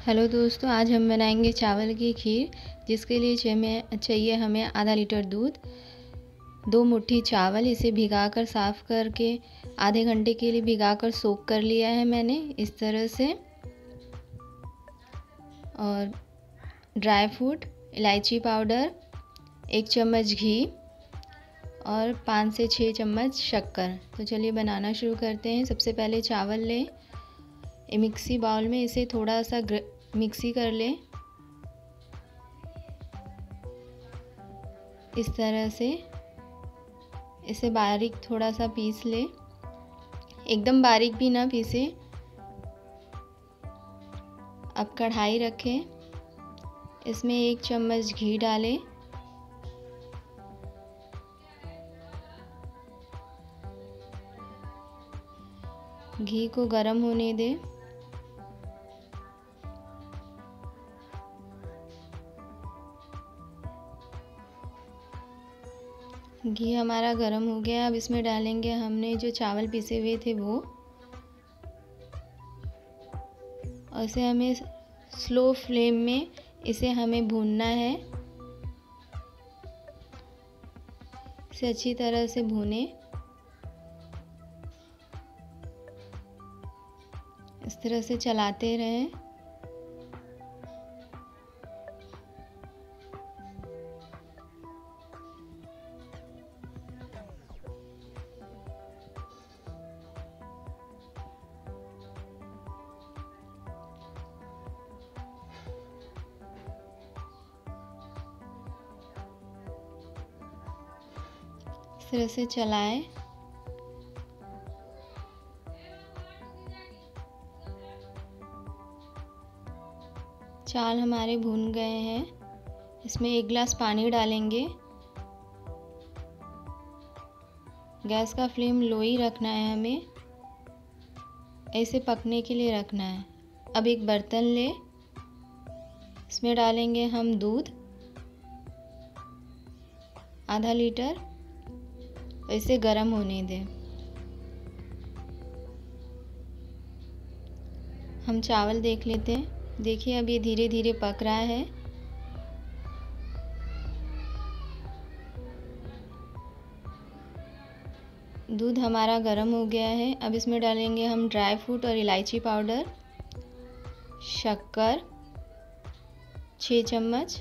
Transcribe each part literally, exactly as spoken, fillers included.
Hello दोस्तों, आज हम बनाएंगे चावल की खीर। जिसके लिए चाहिए चाहिए हमें आधा लीटर दूध, दो मुट्ठी चावल। इसे भिगाकर साफ़ करके आधे घंटे के लिए भिगाकर सोक कर लिया है मैंने इस तरह से। और ड्राई फ्रूट, इलायची पाउडर, एक चम्मच घी और पाँच से छः चम्मच शक्कर। तो चलिए बनाना शुरू करते हैं। सबसे पहले चावल लें, एक मिक्सी बाउल में इसे थोड़ा सा मिक्सी कर ले इस तरह से। इसे बारीक थोड़ा सा पीस ले, एकदम बारीक भी ना पीसे। अब कढ़ाई रखें, इसमें एक चम्मच घी डालें। घी को गर्म होने दें। घी हमारा गर्म हो गया। अब इसमें डालेंगे हमने जो चावल पीसे हुए थे वो, और इसे हमें स्लो फ्लेम में इसे हमें भूनना है। इसे अच्छी तरह से भूनें, इस तरह से चलाते रहें। इस तरह से चलाएं। चावल हमारे भून गए हैं। इसमें एक गिलास पानी डालेंगे। गैस का फ्लेम लो ही रखना है हमें, ऐसे पकने के लिए रखना है। अब एक बर्तन ले, इसमें डालेंगे हम दूध आधा लीटर। इसे गर्म होने दें। हम चावल देख लेते हैं। देखिए अब ये धीरे धीरे पक रहा है। दूध हमारा गर्म हो गया है। अब इसमें डालेंगे हम ड्राई फ्रूट और इलायची पाउडर, शक्कर छः चम्मच।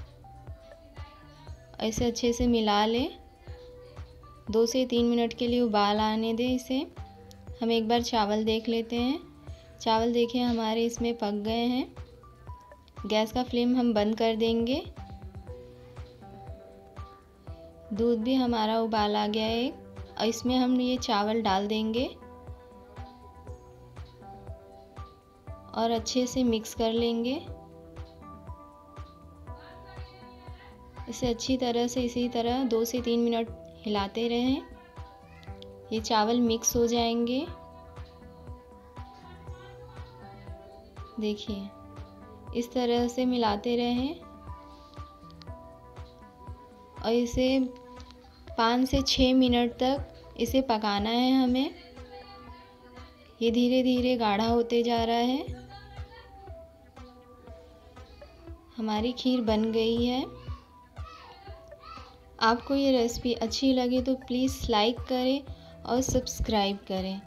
ऐसे अच्छे से मिला लें। दो से तीन मिनट के लिए उबाल आने दें इसे। हम एक बार चावल देख लेते हैं। चावल देखिए हमारे इसमें पक गए हैं। गैस का फ्लेम हम बंद कर देंगे। दूध भी हमारा उबाल आ गया है और इसमें हम ये चावल डाल देंगे और अच्छे से मिक्स कर लेंगे। इसे अच्छी तरह से इसी तरह दो से तीन मिनट हिलाते रहें। ये चावल मिक्स हो जाएंगे। देखिए इस तरह से मिलाते रहें और इसे पाँच से छः मिनट तक इसे पकाना है हमें। ये धीरे धीरे गाढ़ा होते जा रहा है। हमारी खीर बन गई है। आपको ये रेसिपी अच्छी लगे तो प्लीज़ लाइक करें और सब्सक्राइब करें।